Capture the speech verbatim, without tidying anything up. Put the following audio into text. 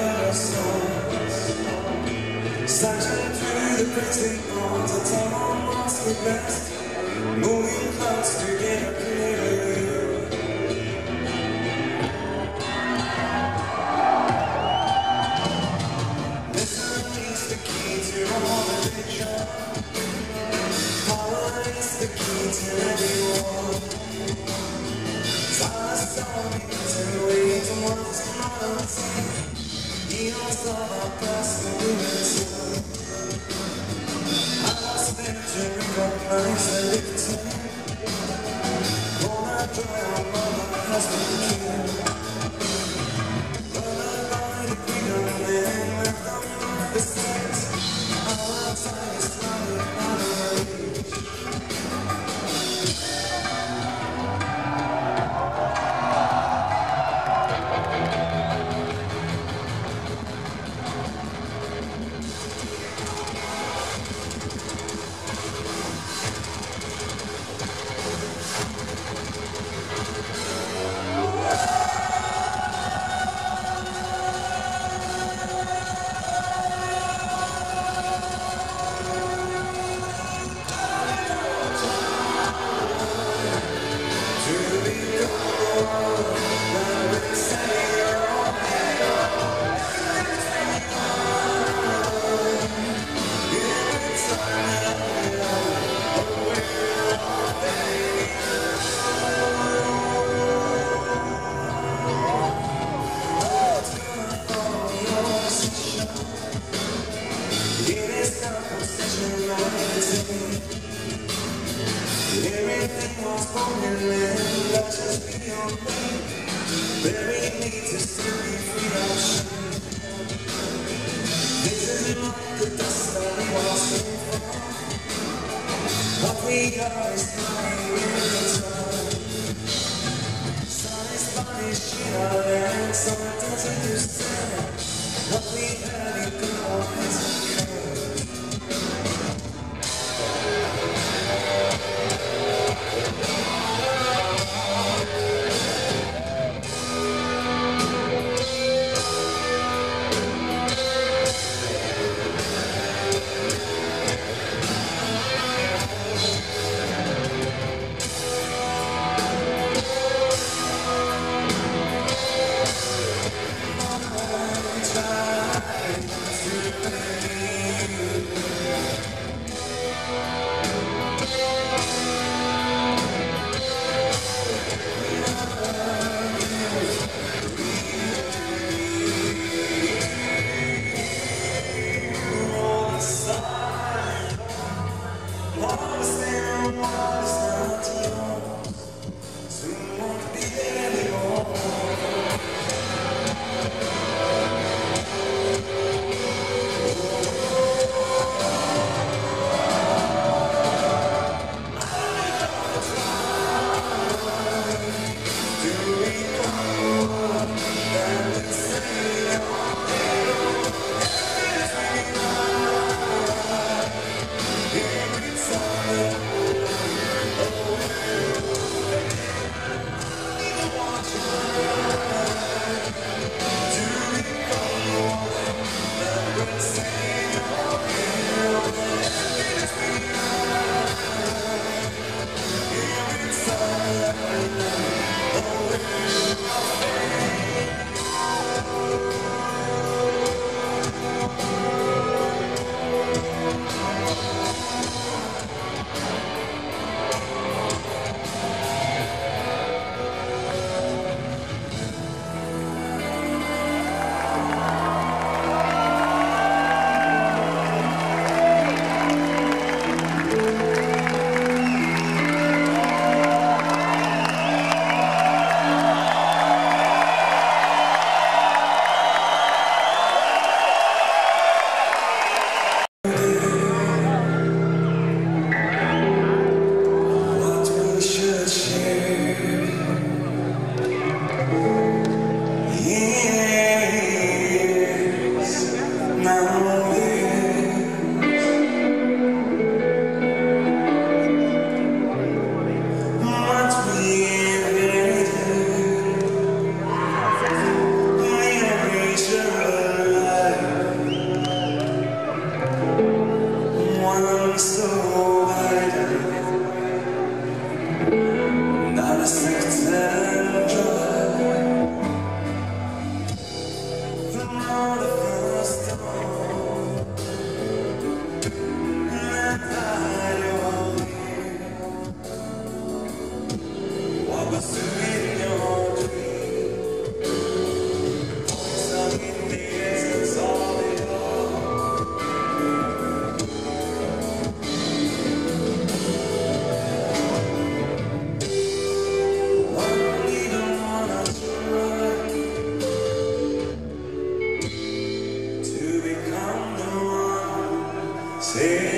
better songs. Searching through the prison bonds, I tell my lost the best. Moving close to get a clearer view. Listen is the key to all addiction. Power is the key to every war. Silence don't need to wait to what's not unseen. Eons of our past and we return. I was there to recognize the victim. All I try on mama has been killed. But I buy the freedom and left on the streets. Our time is running out of reach. Everything was born in land, let's just be on land. Very need to still be free of shame. This is not the dust that we once came from. What we are is lying in the sun. Sun is punished in our land, so it doesn't understand. What we had in God hasn't come. was doing your dream. Stuck in the essence of it all. One little wanna try to become the one. Say